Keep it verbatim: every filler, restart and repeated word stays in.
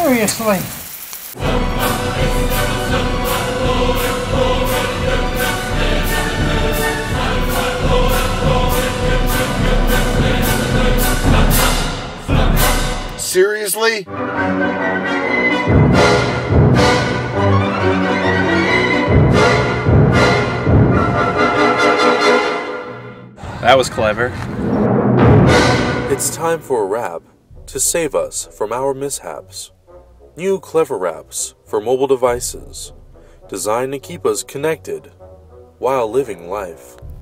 Seriously? Seriously? That was clever. It's time for a wrap to save us from our mishaps. New CleverWraps for mobile devices, designed to keep us connected while living life.